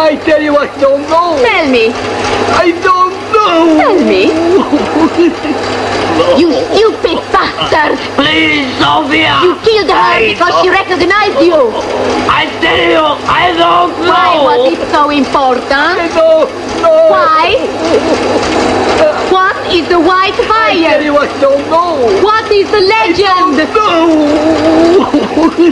I tell you, I don't know. Tell me. I don't know. Tell me. You stupid bastard! Please, Sophia! You killed her because she recognized you! I tell you, I don't know! Why was it so important? No. Why? What is the white I tell fire? you, I don't know. What is the legend? No.